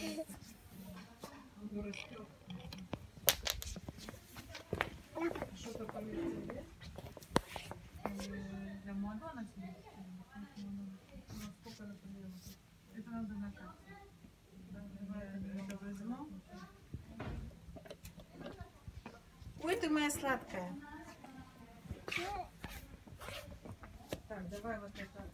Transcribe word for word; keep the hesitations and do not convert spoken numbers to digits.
Дурачок. Что-то поменяется, для Мадонна себе. Сколько, например, это надо на карте. Это возьму. Ой, ты моя сладкая. Так, давай вот это.